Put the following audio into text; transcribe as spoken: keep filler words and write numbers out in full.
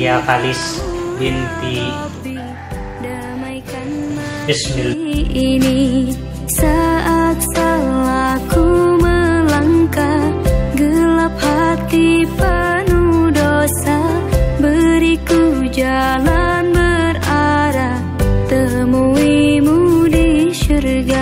Fathia Kalis binti Bismillah. Ini saat salahku melangkah, gelap hati penuh dosa, beriku jalan berarah temuimu di syurga.